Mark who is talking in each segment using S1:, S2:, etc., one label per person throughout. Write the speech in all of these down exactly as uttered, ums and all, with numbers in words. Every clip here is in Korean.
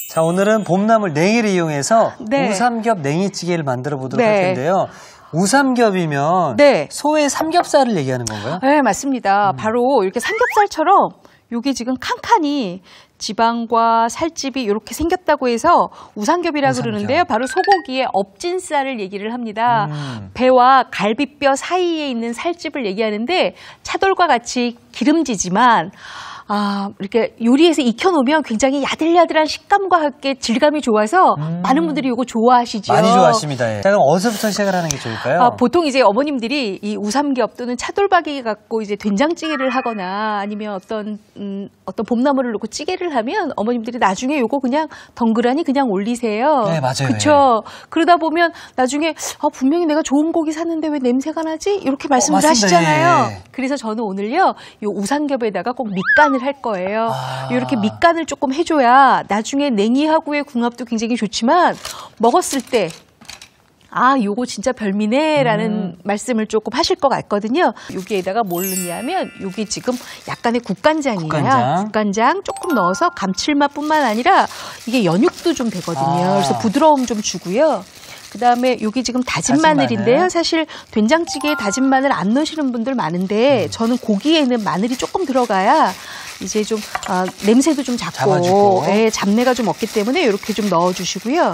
S1: 자, 오늘은 봄나물 냉이를 이용해서
S2: 네.
S1: 우삼겹 냉이찌개를 만들어 보도록
S2: 네.
S1: 할 텐데요. 우삼겹이면
S2: 네.
S1: 소의 삼겹살을 얘기하는 건가요?
S2: 네, 맞습니다.
S1: 음.
S2: 바로 이렇게 삼겹살처럼 요게 지금 칸칸이 지방과 살집이 이렇게 생겼다고 해서 우삼겹이라고
S1: 우삼겹.
S2: 그러는데요. 바로 소고기의 업진살을 얘기를 합니다.
S1: 음.
S2: 배와 갈비뼈 사이에 있는 살집을 얘기하는데 차돌과 같이 기름지지만 아, 이렇게 요리해서 익혀놓으면 굉장히 야들야들한 식감과 함께 질감이 좋아서
S1: 음.
S2: 많은 분들이 이거 좋아하시죠.
S1: 많이 좋아하십니다. 예. 자, 그럼 어디서부터 시작을 하는 게 좋을까요?
S2: 아, 보통 이제 어머님들이 이 우삼겹 또는 차돌박이 갖고 이제 된장찌개를 하거나 아니면 어떤 음, 어떤 봄나물을 넣고 찌개를 하면 어머님들이 나중에 요거 그냥 덩그라니 그냥 올리세요.
S1: 네, 맞아요.
S2: 그렇죠. 그러다 보면 나중에 아, 분명히 내가 좋은 고기 샀는데 왜 냄새가 나지? 이렇게 말씀을
S1: 어,
S2: 하시잖아요.
S1: 예, 예.
S2: 그래서 저는 오늘요 요 우삼겹에다가 꼭 밑간을 할 거예요.
S1: 아.
S2: 이렇게 밑간을 조금 해줘야 나중에 냉이하고의 궁합도 굉장히 좋지만 먹었을 때 아, 요거 진짜 별미네라는
S1: 음.
S2: 말씀을 조금 하실 것 같거든요. 여기에다가 뭘 넣냐면 여기 지금 약간의 국간장이에요.
S1: 국간장.
S2: 국간장 조금 넣어서 감칠맛뿐만 아니라 이게 연육도 좀 되거든요.
S1: 아.
S2: 그래서 부드러움 좀 주고요. 그다음에 여기 지금 다진,
S1: 다진
S2: 마늘인데요.
S1: 마늘.
S2: 사실 된장찌개에 다진 마늘 안 넣으시는 분들 많은데
S1: 음.
S2: 저는 고기에는 마늘이 조금 들어가야 이제 좀 아, 냄새도 좀 잡고
S1: 잡아주고.
S2: 예, 잡내가 좀 없기 때문에 이렇게 좀 넣어주시고요.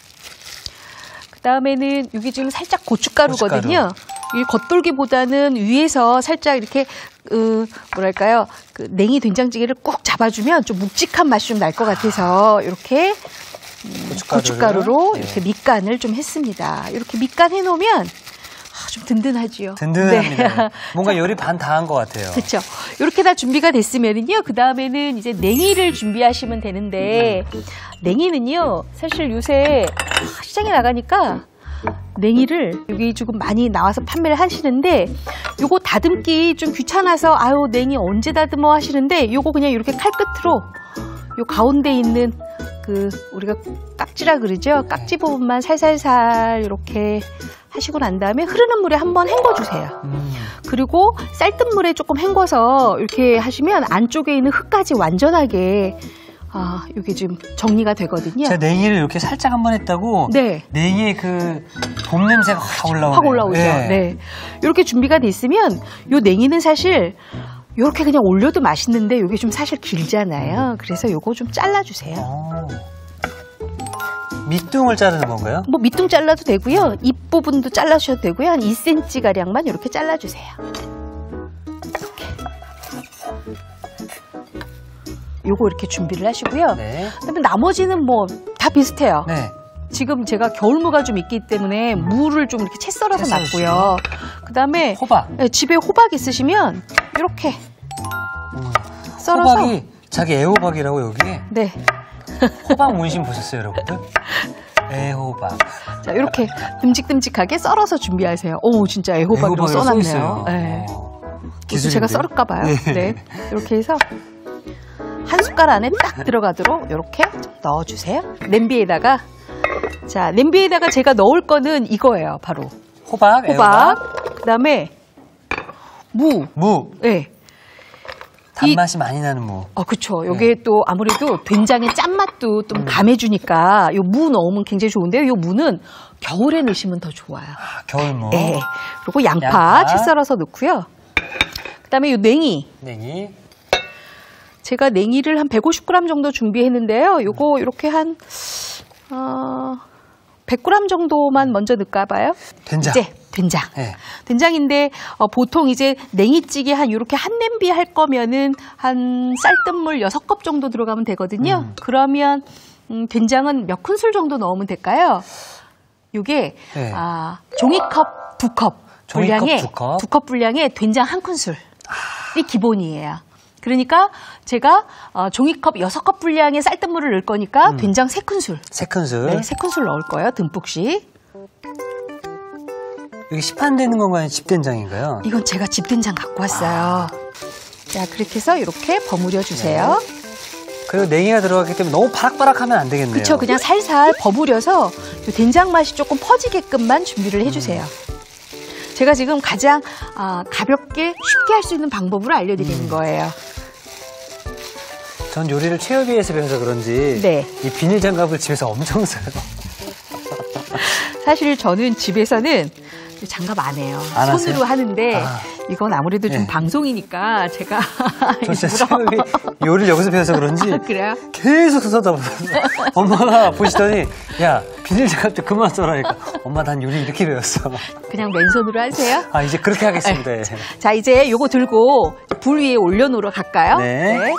S2: 그다음에는 여기 지금 살짝 고춧가루거든요. 이 겉돌기보다는 위에서 살짝 이렇게 그 뭐랄까요, 그 냉이 된장찌개를 꼭 잡아주면 좀 묵직한 맛이 좀 날 것 같아서 이렇게 음, 고춧가루로
S1: 네.
S2: 이렇게 밑간을 좀 했습니다. 이렇게 밑간 해놓으면 아, 좀 든든하지요.
S1: 든든합니다.
S2: 네.
S1: 뭔가 요리 반 다 한 것 같아요.
S2: 그렇죠. 이렇게 다 준비가 됐으면은요. 그 다음에는 이제 냉이를 준비하시면 되는데 냉이는요. 사실 요새 시장에 나가니까 냉이를 여기 조금 많이 나와서 판매를 하시는데 요거 다듬기 좀 귀찮아서 아유 냉이 언제 다듬어 하시는데 요거 그냥 이렇게 칼끝으로 요 가운데 있는 그 우리가 깍지라 그러죠. 깍지 부분만 살살살 이렇게 하시고 난 다음에 흐르는 물에 한번 헹궈주세요.
S1: 음.
S2: 그리고 쌀뜨물에 조금 헹궈서 이렇게 하시면 안쪽에 있는 흙까지 완전하게 아, 이게 지금 정리가 되거든요.
S1: 제가 냉이를 이렇게 살짝 한 번 했다고
S2: 네.
S1: 냉이의 그 봄 냄새가 확 올라오네요.
S2: 확 올라오죠.
S1: 네.
S2: 네. 이렇게 준비가 됐으면 요 냉이는 사실 이렇게 그냥 올려도 맛있는데 이게 좀 사실 길잖아요. 그래서 요거 좀 잘라주세요.
S1: 어. 밑둥을 자르는 건가요?
S2: 뭐 밑둥 잘라도 되고요. 잎 부분도 잘라주셔도 되고요. 한 이 센티미터 가량만 이렇게 잘라주세요. 이렇게. 요거 이렇게 준비를 하시고요.
S1: 네.
S2: 그다음에 나머지는 뭐 다 비슷해요.
S1: 네.
S2: 지금 제가 겨울무가 좀 있기 때문에 무를 좀 이렇게 채 썰어서
S1: 채
S2: 놨고요. 그다음에
S1: 호박.
S2: 네, 집에 호박 있으시면 이렇게
S1: 음.
S2: 썰어서
S1: 호박이 자기 애호박이라고 여기에
S2: 네.
S1: 호박 문신 보셨어요, 여러분들? 애호박.
S2: 자, 이렇게 듬직듬직하게 썰어서 준비하세요. 오, 진짜 애호박이라고
S1: 애호박이라고
S2: 써놨네요.
S1: 써있어요.
S2: 네.
S1: 어.
S2: 이것도 제가 썰을까 봐요.
S1: 네.
S2: 네. 이렇게 해서 한 숟갈 안에 딱 들어가도록 이렇게 넣어주세요. 냄비에다가 자, 냄비에다가 제가 넣을 거는 이거예요. 바로
S1: 호박, 애호박,
S2: 호박, 그다음에 무.
S1: 무.
S2: 네.
S1: 단맛이 많이 나는 무.
S2: 어, 그쵸. 요게 또 아무래도 된장의 짠맛도 좀 감해주니까 요 무 넣으면 굉장히 좋은데요. 요 무는 겨울에 넣으시면 더 좋아요.
S1: 아, 겨울무.
S2: 네. 그리고 양파,
S1: 양파.
S2: 채 썰어서 넣고요. 그 다음에 요 냉이.
S1: 냉이.
S2: 제가 냉이를 한 백오십 그램 정도 준비했는데요. 요거 이렇게 한, 어, 백 그램 정도만 먼저 넣을까 봐요.
S1: 된장.
S2: 이제 된장.
S1: 네.
S2: 된장인데 어, 보통 이제 냉이찌개 한 이렇게 한 냄비 할 거면은 한 쌀뜨물 여섯 컵 정도 들어가면 되거든요.
S1: 음.
S2: 그러면 음, 된장은 몇 큰술 정도 넣으면 될까요? 요게
S1: 네.
S2: 아, 종이컵 두 컵
S1: 종이컵
S2: 분량에
S1: 두 컵.
S2: 두 컵 분량에 된장 한 큰술이 기본이에요. 그러니까 제가 어, 종이컵 여섯 컵 분량의 쌀뜨물을 넣을 거니까
S1: 음.
S2: 된장 세 큰술.
S1: 세 큰술.
S2: 네, 세 큰술 넣을 거예요. 듬뿍씩.
S1: 이게 시판되는 건가요? 집된장인가요?
S2: 이건 제가 집된장 갖고 왔어요. 자, 그렇게 해서 이렇게 버무려 주세요.
S1: 그리고 냉이가 들어갔기 때문에 너무 바락바락하면 안 되겠네요.
S2: 그렇죠. 그냥 살살 버무려서 이 된장 맛이 조금 퍼지게끔만 준비를 해주세요. 음. 제가 지금 가장 아, 가볍게 쉽게 할 수 있는 방법으로 알려드리는
S1: 음.
S2: 거예요.
S1: 전 요리를 최여비에서 배워서 그런지
S2: 네.
S1: 이 비닐 장갑을 집에서 엄청 써요.
S2: 사실 저는 집에서는 장갑 안 해요.
S1: 안
S2: 손으로
S1: 하세요?
S2: 하는데
S1: 아.
S2: 이건 아무래도 좀
S1: 네.
S2: 방송이니까 제가
S1: 저 진짜
S2: 일부러
S1: 최여비 요리를 여기서 배워서 그런지
S2: 그래요?
S1: 계속 써다보면서 엄마가 보시더니 야 비닐 장갑 좀 그만 써라니까 엄마 난 요리 이렇게 배웠어.
S2: 그냥 맨손으로 하세요.
S1: 아 이제 그렇게 하겠습니다. 예.
S2: 자, 이제 요거 들고 불 위에 올려놓으러 갈까요?
S1: 네.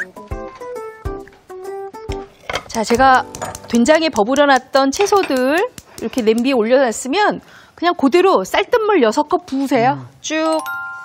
S2: 자, 제가 된장에 버무려놨던 채소들 이렇게 냄비에 올려놨으면 그냥 그대로 쌀뜨물 여섯 컵 부으세요.
S1: 음.
S2: 쭉.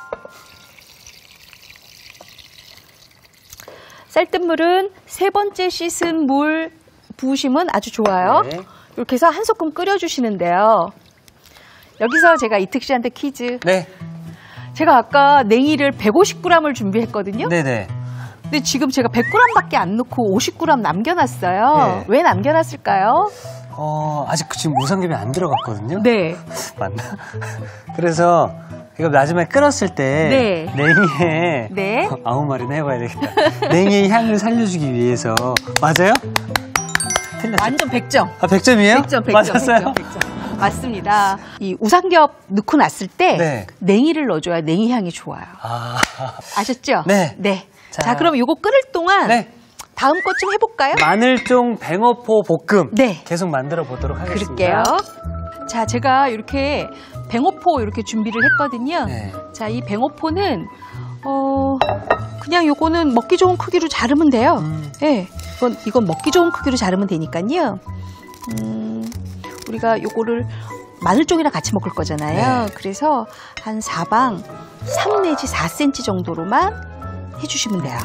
S2: 쌀뜨물은 세 번째 씻은 물 부으시면 아주 좋아요.
S1: 네.
S2: 이렇게 해서 한 소끔 끓여주시는데요. 여기서 제가 이특 씨한테 퀴즈.
S1: 네.
S2: 제가 아까 냉이를 백오십 그램을 준비했거든요.
S1: 네네.
S2: 근데 지금 제가 백 그램밖에 안 넣고 오십 그램 남겨놨어요.
S1: 네.
S2: 왜 남겨놨을까요?
S1: 어 아직 지금 무삼겹이 안 들어갔거든요.
S2: 네.
S1: 맞나? 그래서 이거 마지막에 끓었을 때
S2: 네.
S1: 냉이에
S2: 네.
S1: 아무 말이나 해봐야 되겠다. 냉이의 향을 살려주기 위해서 맞아요? 틀렸죠?
S2: 완전 백 점.
S1: 아 백 점이에요?
S2: 백 점, 백 점,
S1: 맞았어요?
S2: 백 점, 백 점. 맞습니다. 이 우삼겹 넣고 났을 때
S1: 네.
S2: 냉이를 넣어줘야 냉이 향이 좋아요.
S1: 아,
S2: 아셨죠?
S1: 네.
S2: 네. 자,
S1: 자.
S2: 그럼 요거 끓을 동안
S1: 네.
S2: 다음 것 좀 해볼까요?
S1: 마늘종 뱅어포 볶음
S2: 네.
S1: 계속 만들어 보도록 하겠습니다.
S2: 그럴게요. 자, 제가 이렇게 뱅어포 이렇게 준비를 했거든요.
S1: 네.
S2: 자, 이 뱅어포는 어 그냥 요거는 먹기 좋은 크기로 자르면 돼요.
S1: 음.
S2: 네, 이건 이건 먹기 좋은 크기로 자르면 되니까요. 음, 우리가 요거를 마늘종이랑 같이 먹을 거잖아요.
S1: 네.
S2: 그래서 한 사방 삼 내지 사 센티미터 정도로만 해주시면 돼요.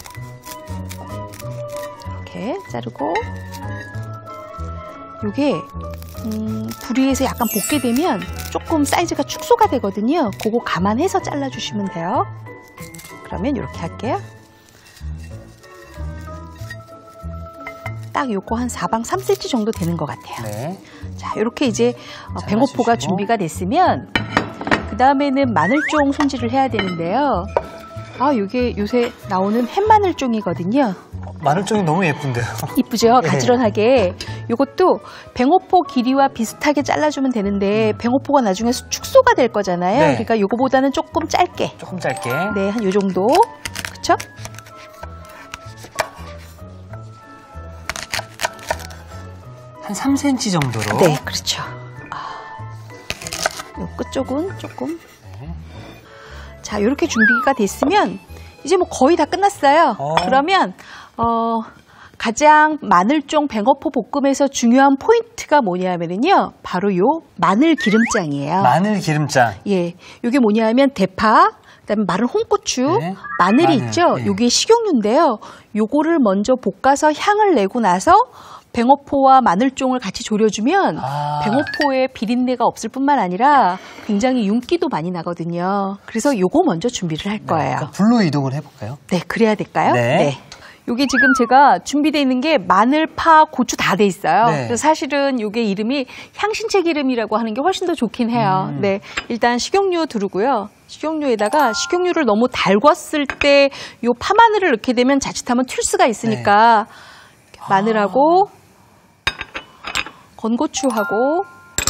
S2: 이렇게 자르고 요게 음, 불 위에서 약간 볶게 되면 조금 사이즈가 축소가 되거든요. 그거 감안해서 잘라주시면 돼요. 그러면 이렇게 할게요. 딱 요거 한 사방 삼 센티미터 정도 되는 것 같아요.
S1: 네.
S2: 자, 이렇게 이제 어,
S1: 잘라주시고.
S2: 뱅어포가 준비가 됐으면 그 다음에는 마늘종 손질을 해야 되는데요. 아, 이게 요새 나오는 햇마늘종이거든요.
S1: 마늘종이 너무 예쁜데요.
S2: 이쁘죠?
S1: 네.
S2: 가지런하게. 요것도 뱅어포 길이와 비슷하게 잘라주면 되는데 뱅어포가 나중에 수- 축소가 될 거잖아요.
S1: 네.
S2: 그러니까 요거보다는 조금 짧게.
S1: 조금 짧게.
S2: 네, 한 요 정도. 그쵸?
S1: 한 삼 센티미터 정도로.
S2: 네, 그렇죠. 아, 요 끝쪽은 조금.
S1: 네.
S2: 자, 이렇게 준비가 됐으면 이제 뭐 거의 다 끝났어요.
S1: 어.
S2: 그러면 어, 가장 마늘종 뱅어포 볶음에서 중요한 포인트가 뭐냐면요, 바로 요 마늘 기름장이에요.
S1: 마늘 기름장.
S2: 예, 요게 뭐냐면 대파, 그다음에 마른 홍고추,
S1: 네.
S2: 마늘이
S1: 마늘,
S2: 있죠.
S1: 예.
S2: 요게 식용유인데요. 요거를 먼저 볶아서 향을 내고 나서 뱅어포와 마늘종을 같이 졸여주면
S1: 아.
S2: 뱅어포에 비린내가 없을 뿐만 아니라 굉장히 윤기도 많이 나거든요. 그래서 요거 먼저 준비를 할 거예요.
S1: 그러니까 불로 이동을 해볼까요?
S2: 네, 그래야 될까요?
S1: 네.
S2: 요게 지금 제가 준비되어 있는 게 마늘, 파, 고추 다 돼 있어요.
S1: 네.
S2: 그래서 사실은 요게 이름이 향신채 기름이라고 하는 게 훨씬 더 좋긴 해요.
S1: 음.
S2: 네, 일단 식용유 두르고요. 식용유에다가 식용유를 너무 달궜을 때 요 파마늘을 넣게 되면 자칫하면 튈 수가 있으니까
S1: 네.
S2: 마늘하고 건고추하고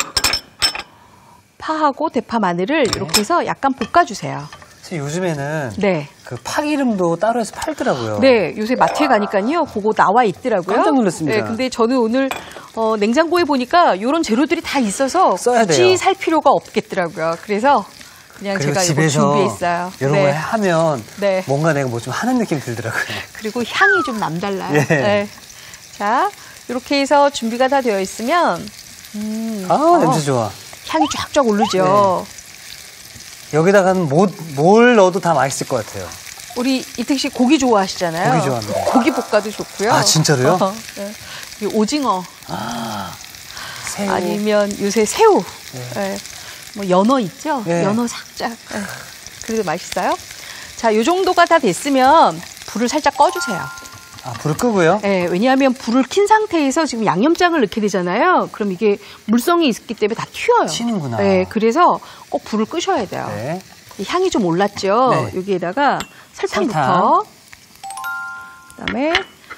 S2: 파하고 대파 마늘을
S1: 네.
S2: 이렇게 해서 약간 볶아주세요.
S1: 그래서 요즘에는
S2: 네.
S1: 그 파기름도 따로 해서 팔더라고요.
S2: 네, 요새 마트에 가니까요, 그거 나와 있더라고요.
S1: 깜짝 놀랐습니다.
S2: 네, 근데 저는 오늘 어, 냉장고에 보니까 이런 재료들이 다 있어서
S1: 써야
S2: 굳이
S1: 돼요.
S2: 살 필요가 없겠더라고요. 그래서 그냥
S1: 그리고
S2: 제가 이거
S1: 집에서
S2: 준비했어요.
S1: 이런
S2: 네.
S1: 걸 하면
S2: 네.
S1: 뭔가 내가 뭐 좀 하는 느낌이 들더라고요.
S2: 그리고 향이 좀 남달라요.
S1: 예.
S2: 네. 자, 이렇게 해서 준비가 다 되어 있으면 음,
S1: 아
S2: 어,
S1: 냄새 좋아.
S2: 향이 쫙쫙 오르죠.
S1: 여기다가는 뭐, 뭘 넣어도 다 맛있을 것 같아요.
S2: 우리 이특 씨 고기 좋아하시잖아요.
S1: 고기 좋아합니다.
S2: 고기 볶아도 좋고요.
S1: 아, 진짜로요?
S2: 어, 네. 이 오징어.
S1: 새우.
S2: 아니면 요새 새우,
S1: 네.
S2: 예, 뭐 연어 있죠?
S1: 네.
S2: 연어 살짝. 예. 그래도 맛있어요. 자, 요 정도가 다 됐으면 불을 살짝 꺼주세요.
S1: 아, 불을 끄고요?
S2: 예, 왜냐하면 불을 킨 상태에서 지금 양념장을 넣게 되잖아요. 그럼 이게 물성이 있기 때문에 다 튀어요.
S1: 튀는구나.
S2: 예, 그래서 꼭 불을 끄셔야 돼요.
S1: 네.
S2: 이 향이 좀 올랐죠?
S1: 네.
S2: 여기에다가 설탕부터.
S1: 설탕.
S2: 그다음에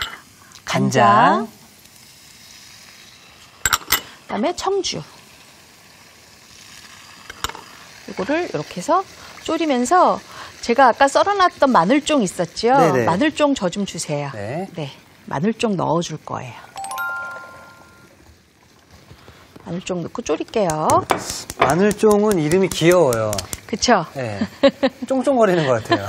S1: 간장,
S2: 그다음에 청주. 이거를 이렇게 해서 졸이면서 제가 아까 썰어놨던 마늘종 있었죠?
S1: 네네.
S2: 마늘종 저 좀 주세요.
S1: 네.
S2: 네, 마늘종 넣어줄 거예요. 마늘종 넣고 졸일게요.
S1: 마늘종은 이름이 귀여워요.
S2: 그쵸?
S1: 네. 쫑쫑거리는 것 같아요.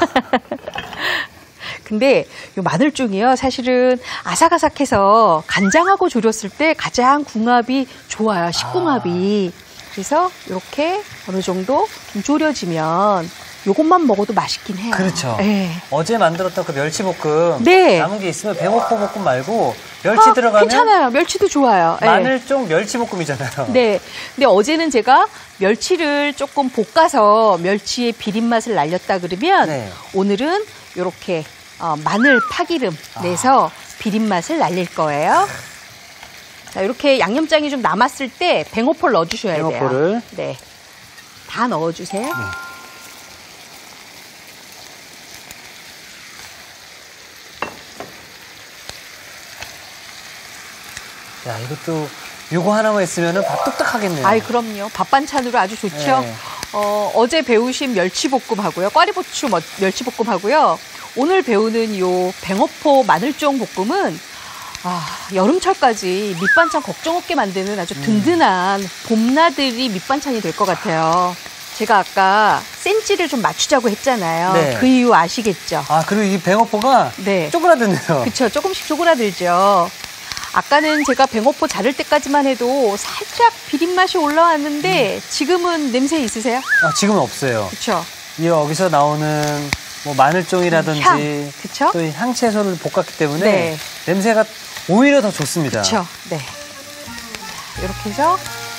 S2: 근데 이 마늘종이요, 사실은 아삭아삭해서 간장하고 졸였을 때 가장 궁합이 좋아요, 식궁합이. 아. 그래서 이렇게 어느 정도 좀 졸여지면 요것만 먹어도 맛있긴 해요.
S1: 그렇죠.
S2: 네.
S1: 어제 만들었던 그 멸치볶음
S2: 네.
S1: 남은 게 있으면 뱅어포 볶음 말고 멸치
S2: 아,
S1: 들어가면
S2: 괜찮아요. 멸치도 좋아요.
S1: 마늘종 멸치볶음이잖아요.
S2: 네. 근데 어제는 제가 멸치를 조금 볶아서 멸치의 비린맛을 날렸다 그러면
S1: 네.
S2: 오늘은 이렇게 어, 마늘 파기름 내서 아. 비린맛을 날릴 거예요. 자, 이렇게 양념장이 좀 남았을 때 뱅어포를 넣어주셔야
S1: 뱅어포를.
S2: 돼요. 네. 다 넣어주세요. 네.
S1: 야, 이것도 요거 하나만 있으면 밥 뚝딱 하겠네요.
S2: 아이, 그럼요. 밥 반찬으로 아주 좋죠.
S1: 네.
S2: 어, 어제 배우신 멸치볶음하고요. 꽈리고추 멸치볶음하고요. 오늘 배우는 요 뱅어포 마늘종 볶음은 아, 여름철까지 밑반찬 걱정 없게 만드는 아주 든든한 음. 봄나들이 밑반찬이 될 것 같아요. 제가 아까 센치를 좀 맞추자고 했잖아요.
S1: 네.
S2: 그 이유 아시겠죠?
S1: 아, 그리고 이 뱅어포가
S2: 네.
S1: 쪼그라드네요.
S2: 그렇죠. 조금씩 쪼그라들죠. 아까는 제가 뱅어포 자를 때까지만 해도 살짝 비린맛이 올라왔는데 음. 지금은 냄새 있으세요?
S1: 아, 지금은 없어요.
S2: 그렇죠.
S1: 여기서 나오는 뭐 마늘종이라든지
S2: 향, 그쵸?
S1: 또 향채소를 볶았기 때문에
S2: 네.
S1: 냄새가 오히려 더 좋습니다.
S2: 그렇죠. 네. 이렇게 해서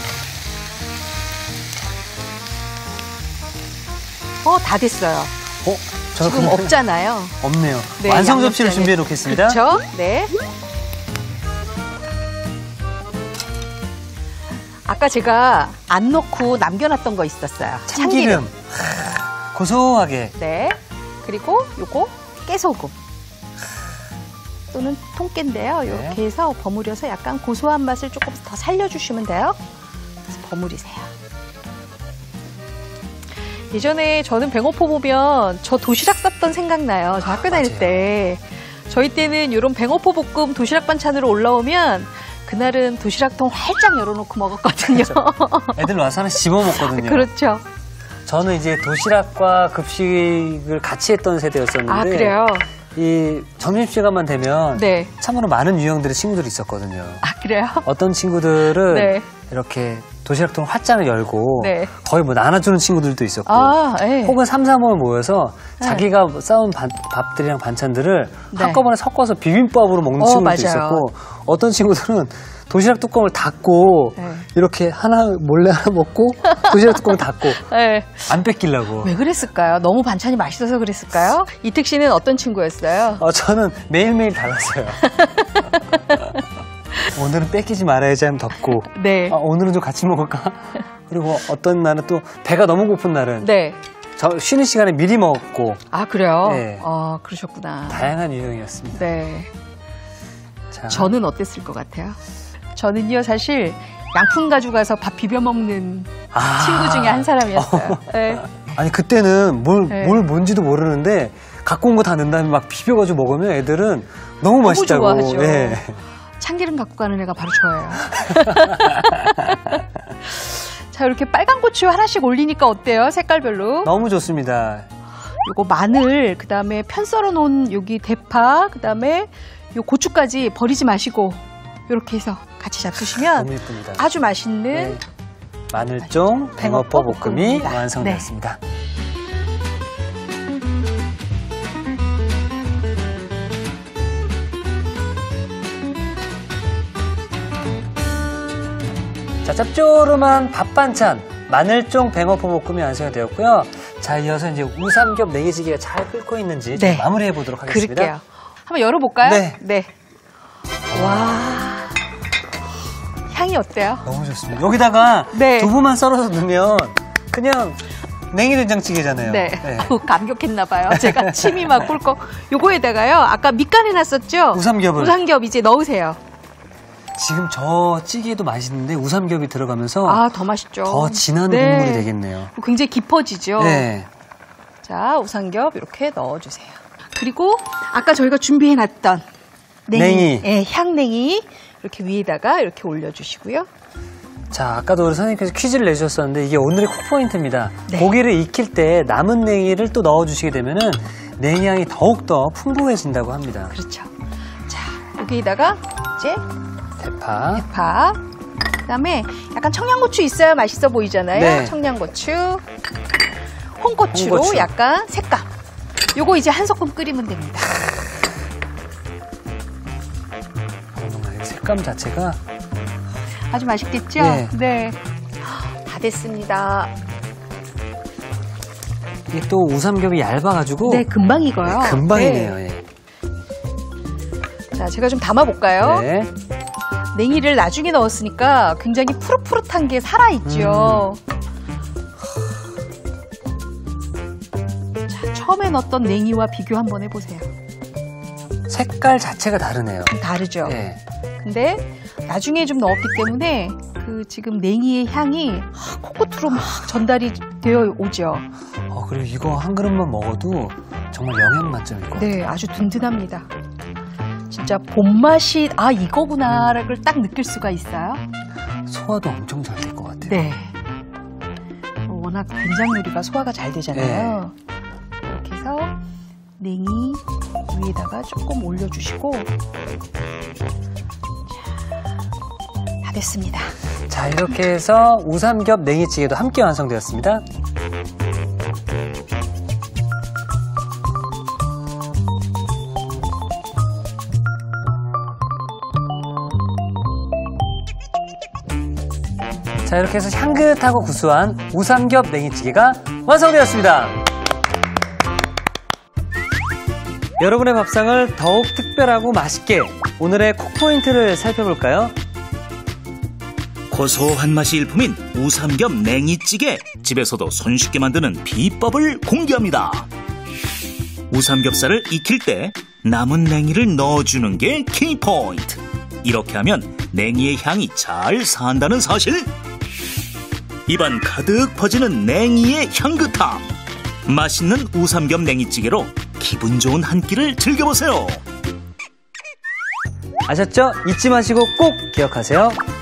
S2: 어, 다 됐어요.
S1: 어? 저
S2: 지금 없잖아요.
S1: 없네요.
S2: 네,
S1: 완성 접시를
S2: 양념장에.
S1: 준비해 놓겠습니다.
S2: 그렇죠. 네. 아까 제가 안 넣고 남겨놨던 거 있었어요.
S1: 참기름.
S2: 참기름.
S1: 하, 고소하게.
S2: 네. 그리고 요거 깨소금. 또는 통깨인데요. 이렇게
S1: 네.
S2: 해서 버무려서 약간 고소한 맛을 조금 더 살려주시면 돼요. 그래서 버무리세요. 예전에 저는 뱅어포 보면 저 도시락 쌌던 생각나요. 저 학교
S1: 아,
S2: 다닐
S1: 맞아요.
S2: 때. 저희 때는 이런 뱅어포 볶음 도시락 반찬으로 올라오면 그날은 도시락통 활짝 열어놓고 먹었거든요.
S1: 그렇죠. 애들 와서 하나씩 집어 먹거든요.
S2: 그렇죠.
S1: 저는 이제 도시락과 급식을 같이 했던 세대였었는데
S2: 아, 그래요?
S1: 이 점심시간만 되면
S2: 네.
S1: 참으로 많은 유형들의 친구들이 있었거든요.
S2: 아, 그래요?
S1: 어떤 친구들은
S2: 네.
S1: 이렇게 도시락통을 활짝을 열고
S2: 네.
S1: 거의 뭐 나눠주는 친구들도 있었고
S2: 아, 네.
S1: 혹은 삼삼오에 모여서
S2: 네.
S1: 자기가 싸운 반, 밥들이랑 반찬들을
S2: 네.
S1: 한꺼번에 섞어서 비빔밥으로 먹는
S2: 어,
S1: 친구들도
S2: 맞아요.
S1: 있었고 어떤 친구들은 도시락 뚜껑을 닫고
S2: 네.
S1: 이렇게 하나 몰래 하나 먹고 도시락 뚜껑을 닫고
S2: 네.
S1: 안 뺏기려고.
S2: 왜 그랬을까요? 너무 반찬이 맛있어서 그랬을까요? 이특 씨는 어떤 친구였어요?
S1: 어, 저는 매일매일 달랐어요. 오늘은 뺏기지 말아야지 하면 덮고
S2: 네.
S1: 아, 오늘은 좀 같이 먹을까? 그리고 어떤 날은 또 배가 너무 고픈 날은
S2: 네.
S1: 저 쉬는 시간에 미리 먹고
S2: 아, 그래요?
S1: 네.
S2: 아, 그러셨구나.
S1: 다양한 유형이었습니다.
S2: 네.
S1: 자,
S2: 저는 어땠을 것 같아요? 저는요, 사실 양푼 가져가서 밥 비벼 먹는
S1: 아.
S2: 친구 중에 한 사람이었어요. 네.
S1: 아니 그때는 뭘,
S2: 네.
S1: 뭘 뭔지도 모르는데 갖고 온 거 다 넣은 다음에 막 비벼가지고 먹으면 애들은 너무 맛있다고.
S2: 좋아하죠.
S1: 예.
S2: 참기름 갖고 가는 애가 바로 저예요. 자, 이렇게 빨간 고추 하나씩 올리니까 어때요? 색깔별로.
S1: 너무 좋습니다.
S2: 요거 마늘, 그 다음에 편 썰어 놓은 여기 대파, 그 다음에 요 고추까지 버리지 마시고 이렇게 해서 같이 잡수시면
S1: 너무 예쁩니다.
S2: 아주 맛있는
S1: 네. 마늘종 뱅어포 볶음이
S2: 볶음입니다.
S1: 완성되었습니다.
S2: 네.
S1: 자, 짭조름한 밥 반찬 마늘종 뱅어포 볶음이 완성이 되었고요. 자, 이어서 이제 우삼겹 냉이지기가 잘 끓고 있는지 좀
S2: 네.
S1: 마무리해 보도록 하겠습니다.
S2: 그럴게요. 한번 열어볼까요?
S1: 네.
S2: 네. 와, 향이 어때요?
S1: 너무 좋습니다. 여기다가
S2: 네.
S1: 두부만 썰어서 넣으면 그냥 냉이 된장찌개잖아요.
S2: 네.
S1: 네.
S2: 아우, 감격했나봐요. 제가 침이 막 꿀꺽. 요거에다가요. 아까 밑간 해놨었죠?
S1: 우삼겹을.
S2: 우삼겹 이제 넣으세요.
S1: 지금 저 찌개도 맛있는데 우삼겹이 들어가면서
S2: 아, 더 맛있죠.
S1: 더 진한
S2: 네.
S1: 국물이 되겠네요.
S2: 굉장히 깊어지죠.
S1: 네.
S2: 자, 우삼겹 이렇게 넣어주세요. 그리고 아까 저희가 준비해놨던 냉이,
S1: 냉이.
S2: 네, 향냉이 이렇게 위에다가 이렇게 올려주시고요.
S1: 자, 아까도 우리 선생님께서 퀴즈를 내주셨었는데 이게 오늘의 콕포인트입니다.
S2: 네.
S1: 고기를 익힐 때 남은 냉이를 또 넣어주시게 되면은 냉이 향이 더욱더 풍부해진다고 합니다.
S2: 그렇죠. 자, 여기다가 이제
S1: 대파.
S2: 파, 그다음에 약간 청양고추 있어야 맛있어 보이잖아요.
S1: 네. 청양고추,
S2: 홍고추로
S1: 홍고추.
S2: 약간 색감. 요거 이제 한 소끔 끓이면 됩니다.
S1: 어, 색감 자체가
S2: 아주 맛있겠죠?
S1: 네.
S2: 네. 다 됐습니다.
S1: 이게 또 우삼겹이 얇아가지고
S2: 네, 금방 익어요.
S1: 네, 금방이네요.
S2: 네.
S1: 예.
S2: 자, 제가 좀 담아볼까요?
S1: 네.
S2: 냉이를 나중에 넣었으니까 굉장히 푸릇푸릇한 게 살아있죠. 자, 처음에 넣었던 냉이와 비교 한번 해보세요.
S1: 색깔 자체가 다르네요.
S2: 좀 다르죠?
S1: 네.
S2: 근데 나중에 좀 넣었기 때문에 그 지금 냉이의 향이 코끝으로 막 전달이 되어 오죠.
S1: 어, 그리고 이거 한 그릇만 먹어도 정말 영양 만점일 것 같아요.
S2: 네, 아주 든든합니다. 진짜 본맛이 아 이거구나를 딱 느낄 수가 있어요.
S1: 소화도 엄청 잘 될 것 같아요.
S2: 네. 워낙 된장 요리가 소화가 잘 되잖아요. 이렇게 해서 냉이 위에다가 조금 올려주시고 자, 다 됐습니다.
S1: 자, 이렇게 해서 우삼겹 냉이찌개도 함께 완성되었습니다. 자, 이렇게 해서 향긋하고 구수한 우삼겹 냉이찌개가 완성되었습니다. 여러분의 밥상을 더욱 특별하고 맛있게 오늘의 콕포인트를 살펴볼까요?
S3: 고소한 맛이 일품인 우삼겹 냉이찌개, 집에서도 손쉽게 만드는 비법을 공개합니다. 우삼겹살을 익힐 때 남은 냉이를 넣어주는 게 키포인트. 이렇게 하면 냉이의 향이 잘 산다는 사실. 입안 가득 퍼지는 냉이의 향긋함. 맛있는 우삼겹 냉이찌개로 기분 좋은 한 끼를 즐겨보세요.
S1: 아셨죠? 잊지 마시고 꼭 기억하세요.